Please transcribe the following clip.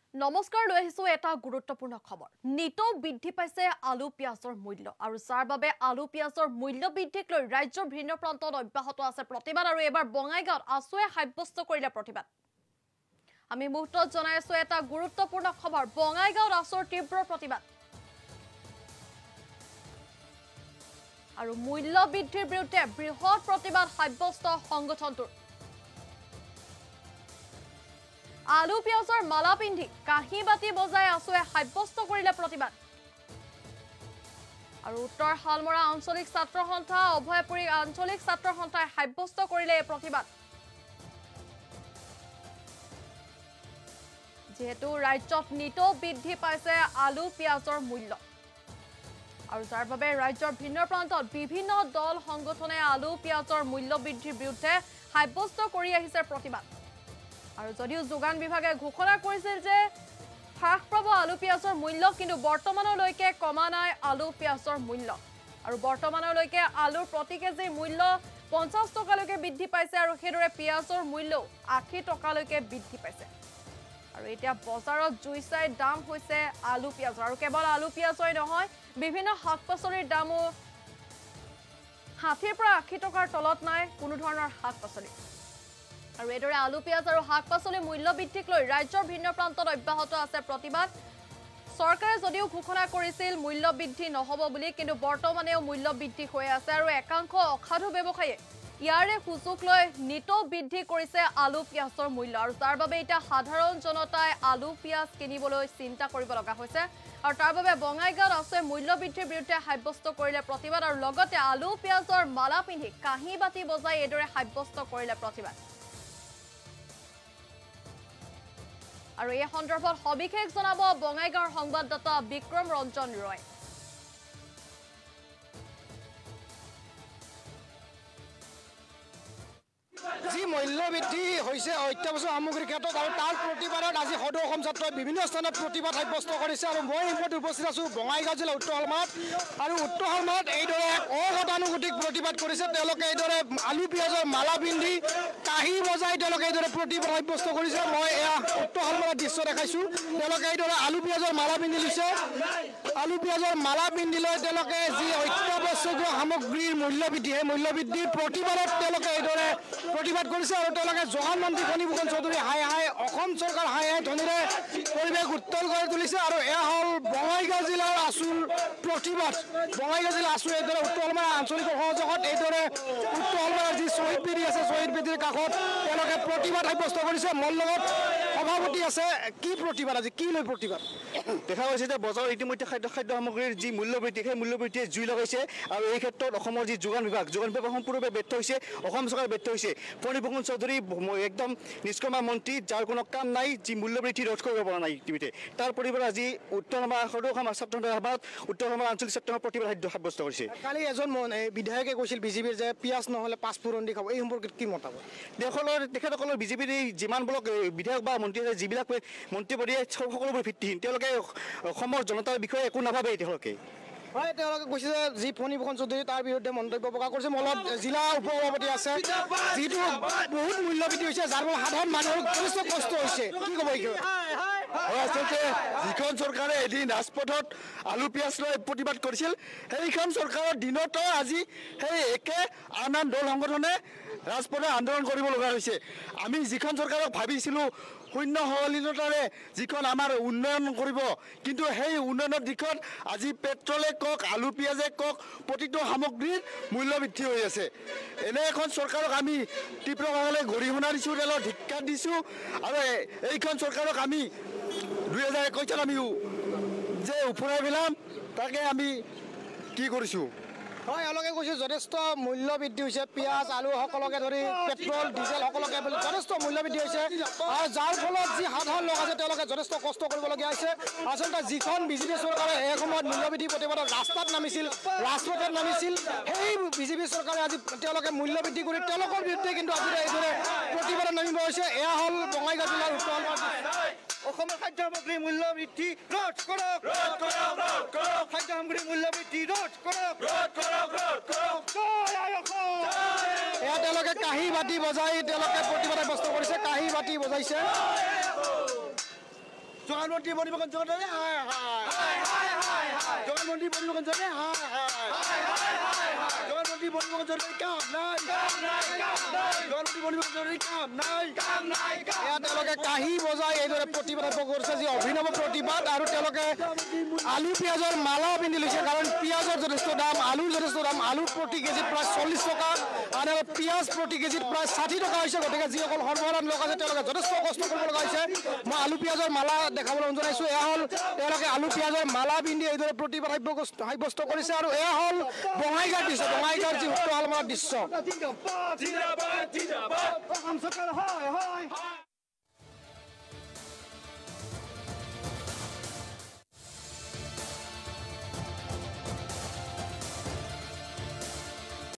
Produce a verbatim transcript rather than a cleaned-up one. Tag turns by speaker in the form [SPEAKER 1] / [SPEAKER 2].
[SPEAKER 1] নমস্কাৰ লৈ আহিছো এটা গুৰুত্বপূৰ্ণ খবৰ নিটো বৃদ্ধি পাইছে আলু পিয়াজৰ মূল্য আৰু যাৰ বাবে আলু পিয়াজৰ মূল্য বৃদ্ধিক লৈ ৰাজ্যৰ ভিন্ন প্ৰান্তত অব্যাহত আছে প্ৰতিবাদ আৰু এবাৰ বঙাইগাঁৱত আছুৱে সাব্যস্ত কৰিলে প্ৰতিবাদ আমি মুহূৰ্তত জনাই আছো এটা গুৰুত্বপূৰ্ণ খবৰ বঙাইগাঁৱত আছুৰ তীব্ৰ প্ৰতিবাদ আৰু মূল্য বৃদ্ধিৰ বিৰুদ্ধে বৃহৎ প্ৰতিবাদ সাব্যস্ত সংগঠনটোৰ আলু পিয়াজৰ মালা পিন্ধি কাহি বাতি বজাই আছুৱে সাব্যস্ত কৰিলে প্ৰতিবাদ আৰু উত্তৰ হালমৰা আঞ্চলিক ছাত্ৰ সন্থা অভয়পুৰী আঞ্চলিক ছাত্ৰ সন্থাই সাব্যস্ত কৰিলে এই প্ৰতিবাদ যেহেতু ৰাজ্যত নিটো বৃদ্ধি পাইছে আলু পিয়াজৰ মূল্য আৰু যাৰ বাবে ৰাজ্যৰ ভিন্ন প্ৰান্তত বিভিন্ন দল সংগঠনে আলু পিয়াজৰ মূল্য বৃদ্ধিৰ বিৰুদ্ধে সাব্যস্ত কৰি আহিছে প্ৰতিবাদ আৰু যদিও যোগান বিভাগে ঘোষণা কৰিছিল যে হ্ৰাস পাব আলু পিয়াজৰ মূল্য কিন্তু বৰ্তমানলৈকে কমা নাই আলু পিয়াজৰ মূল্য আৰু বৰ্তমানলৈকে আলুৰ প্ৰতি কেজি মূল্য পঞ্চাছ টকালৈকে বৃদ্ধি পাইছে আৰু সেইদৰে পিয়াজৰ মূল্য আশী টকালৈকে বৃদ্ধি পাইছে আৰু এতিয়া বজাৰত জুইচাই দাম হৈছে আলু পিয়াজৰ আৰু কেৱল আলু পিয়াজই নহয় বিভিন্ন শাক পাচলিৰ দামো ষাঠিৰ পৰা আশী টকাৰ তলত নাই কোনো ধৰণৰ শাক পাচলি আৰু এদৰে আলু পিয়াজ আৰু শাক পাচলি মূল্য বৃদ্ধিক লৈ ৰাজ্যৰ ভিন্ন প্ৰান্তত অব্যাহত আছে প্ৰতিবাদ চৰকাৰে যদিও ঘোষণা কৰিছিল মূল্য বৃদ্ধি নহব বুলি কিন্তু বৰ্তমানেও মূল্য বৃদ্ধি হৈ আছে আৰু একাংশ অসাধু ব্যৱসায়ীয়ে ইয়াৰে সুযোগ লৈ নিটো বৃদ্ধি কৰিছে আলু পিয়াজৰ মূল্য আৰু তাৰ বাবে এতিয়া সাধাৰণ জনতাই আলু পিয়াজ কিনিবলৈ চিন্তা কৰিব লগা হৈছে আৰু তাৰ বাবে বঙাইগাঁৱত আছুৱে মূল্য বৃদ্ধিৰ বিৰুদ্ধে সাব্যস্ত কৰিলে প্ৰতিবাদ আৰু লগতে আলু পিয়াজৰ মালা পিন্ধি কাহি বাতি বজাই এদৰে সাব্যস্ত কৰিলে প্ৰতিবাদ আৰু এই সন্দৰ্ভত সবিশেষ জনাব বঙাইগাঁৱৰ সংবাদদাতা বিক্ৰম ৰঞ্জন ৰয়
[SPEAKER 2] যি মূল্য বৃদ্ধি হৈছে অত্যাৱশ্যক সামগ্ৰীৰ ক্ষেত্ৰত আৰু তাৰ প্ৰতিবাদত আজি সদৌ অসম ছাত্ৰই বিভিন্ন স্থানত প্ৰতিবাদ সাব্যস্ত কৰিছে আৰু মই এই মুহূৰ্তত উপস্থিত আছোঁ বঙাইগাঁও জিলা উত্তৰ হালমাৰত আৰু উত্তৰ হালমাৰত এইদৰে এক অগতানুগতিক প্ৰতিবাদ কৰিছে তেওঁলোকে এইদৰে আলু পিয়াজৰ মালা পিন্ধি কাহি বজাই তেওঁলোকে এইদৰে প্ৰতিবাদ সাব্যস্ত কৰিছে মই এয়া উত্তৰ হালমাৰৰ দৃশ্য দেখাইছোঁ তেওঁলোকে এইদৰে আলু পিয়াজৰ মালা পিন্ধি লৈছে আলু পিয়াজৰ মালা পিন্ধি লৈ তেওঁলোকে যি অত্যাৱশ্যকীয় সামগ্ৰীৰ মূল্য বৃদ্ধি সেই মূল্য বৃদ্ধিৰ প্ৰতিবাদত তেওঁলোকে এইদৰে প্ৰতিবাদ কৰিছে আৰু তেওঁলোকে যোগান মন্ত্ৰী ফণীভূষণ চৌধুৰী হাই হাই অসম চৰকাৰ হাই হাই ধ্বনিৰে পৰিৱেশ উত্তল কৰি তুলিছে আৰু এয়া হ'ল বঙাইগাঁও জিলাৰ আছুৰ প্ৰতিবাদ বঙাইগাঁও জিলাৰ আছু এইদৰে উত্তৰ হালমাৰা আঞ্চলিক সহযোগত এইদৰে উত্তৰ হালমাৰাৰ যি শ্বহীদ বেদী আছে শ্বহীদ বেদীৰ কাষত তেওঁলোকে প্ৰতিবাদ সাব্যস্ত কৰিছে মোৰ লগত সভাপতি আছে কি প্ৰতিবাদ আজি কি লৈ প্ৰতিবাদ
[SPEAKER 3] দেখা গৈছে যে বজাৰৰ ইতিমধ্যে খাদ্য খাদ্য সামগ্ৰীৰ যি মূল্য বৃদ্ধি সেই মূল্য বৃদ্ধিয়ে জুই লগাইছে আৰু এই ক্ষেত্ৰত অসমৰ যি যোগান বিভাগ যোগান বিভাগ সম্পূৰ্ণৰূপে ব্যৰ্থ হৈছে অসম চৰকাৰ ব্যৰ্থ হৈছে ফণীভূষণ চৌধুৰী একদম নিষ্কৰ্মা মন্ত্ৰী যাৰ কোনো কাম নাই যি মূল্য বৃদ্ধি ৰোধ কৰিব পৰা নাই ইতিমধ্যে তাৰ পৰিৱৰ্তে আজি উত্তৰ হালমাৰা সদৌ অসম ছাত্ৰ সভাত উত্তৰ হালমাৰা আঞ্চলিক ছাত্ৰ প্ৰতিবাদ সাব্যস্ত কৰিছে
[SPEAKER 2] কালি এজন বিধায়কে কৈছিল বিজেপিৰ যে পিয়াজ নহ'লে পাঁচফোৰণ দি খাব এই সম্পৰ্কত কি মতামত
[SPEAKER 3] দেশৰ তেখেতসকলৰ বিজেপিৰ যিমানবিলাক বিধায়ক বা মন্ত্ৰী আছে যিবিলাক মন্ত্ৰী পদিয়ে সকলোবোৰ ভিত্তিহীন তেওঁলোকে অসমৰ জনতাৰ বিষয়ে একো নাভাবে তেওঁলোকে
[SPEAKER 2] হয় তেওঁলোকে কৈছে যে যি ফণীভূষণ চৌধুৰী তাৰ বিৰুদ্ধে মন্তব্য প্ৰকাশ কৰিছে মোৰ লগত জিলা উপ সভাপতি আছে যিটো বহুত মূল্য বৃদ্ধি হৈছে যাৰ ফলত সাধাৰণ মানুহৰ যথেষ্ট কষ্ট হৈছে কি ক'ব
[SPEAKER 3] আচলতে যিখন চৰকাৰে এদিন ৰাজপথত আলু পিয়াজ লৈ প্ৰতিবাদ কৰিছিল সেইখন চৰকাৰৰ দিনতো আজি সেই একে আন আন দল সংগঠনে ৰাজপথত আন্দোলন কৰিব লগা হৈছে আমি যিখন চৰকাৰক ভাবিছিলোঁ শূন্য সহলীনতাৰে যিখন আমাৰ উন্নয়ন কৰিব কিন্তু সেই উন্নয়নৰ দিশত আজি পেট্ৰলে কওক আলু পিয়াজে কওক প্ৰতিটো সামগ্ৰীৰ মূল্য বৃদ্ধি হৈ আছে এনে এখন চৰকাৰক আমি তীব্ৰভাৱে গৰিহণা দিছোঁ তেওঁলোকক ধিক্কাৰ দিছোঁ আৰু এইখন চৰকাৰক আমি দুই হাজাৰ একৈছত আমি যে উফৰাই পেলাম তাকে আমি কি কৰিছোঁ
[SPEAKER 2] হয় এওঁলোকে কৈছে যথেষ্ট মূল্য বৃদ্ধি হৈছে পিঁয়াজ আলু সকলোকে ধৰি পেট্ৰল ডিজেল সকলোকে যথেষ্ট মূল্য বৃদ্ধি হৈছে আৰু যাৰ ফলত যি সাধাৰণ লোক আছে তেওঁলোকে যথেষ্ট কষ্ট কৰিবলগীয়া হৈছে আচলতে যিখন বিজেপি চৰকাৰে এই সময়ত মূল্য বৃদ্ধি প্ৰতিবাদত ৰাস্তাত নামিছিল ৰাজপথত নামিছিল সেই বিজেপি চৰকাৰে আজি তেওঁলোকে মূল্য বৃদ্ধি কৰি তেওঁলোকৰ বিৰুদ্ধে কিন্তু আজি এইদৰে প্ৰতিবাদত নামিব হৈছে এয়া হ'ল বঙাইগাঁও জিলাৰ উত্তৰ
[SPEAKER 3] অসমৰ খাদ্য সামগ্ৰীৰ মূল্য বৃদ্ধি ৰোধ কৰক খাদ্য সামগ্ৰীৰ মূল্য বৃদ্ধি ৰোধ কৰক
[SPEAKER 2] এয়া তেওঁলোকে কাহি বাতি বজাই তেওঁলোকে প্ৰতিবাদ সাব্যস্ত কৰিছে কাহি বাতি বজাইছে
[SPEAKER 3] জোগানমন্ত্ৰী মণিভূষণ চৌধুৰী হাই হাই জোগানমন্ত্ৰী মণিভূষণ চৌধুৰী হাই হাই জোগানমন্ত্ৰী মণিভূষণ চৌধুৰী কাম নাই জোগানমন্ত্ৰী মণিভূষণ চৌধুৰী কাম নাই
[SPEAKER 2] ইয়াত তেওঁলোকে কাঁহী বজাই এইদৰে প্ৰতিবাদ কৰিছে যি অভিনৱ প্ৰতিবাদ আৰু তেওঁলোকে আলু পিঁয়াজৰ মালা পিন্ধি লৈছে কাৰণ পিঁয়াজৰ যথেষ্ট দাম আলুৰ যথেষ্ট দাম আলু প্ৰতি কেজিত প্ৰায় চল্লিছ টকা আৰু পিঁয়াজ প্ৰতি কেজিত প্ৰায় ষাঠি টকা হৈছে গতিকে যিসকল সৰ্বসাধাৰণ লোক আছে তেওঁলোকে যথেষ্ট কষ্ট কৰিব লগা হৈছে মই আলু পিঁয়াজৰ মালা দেখাবলৈ জনাইছোঁ এয়া হ'ল তেওঁলোকে আলু পিঁয়াজৰ মালা পিন্ধি এইদৰে প্ৰতিবাদ সাব্যস্ত কৰিছে আৰু এয়া হ'ল বঙাইগাঁৱৰ দৃশ্য বঙাইগাঁৱৰ যি উত্তৰ আলমাৰৰ দৃশ্য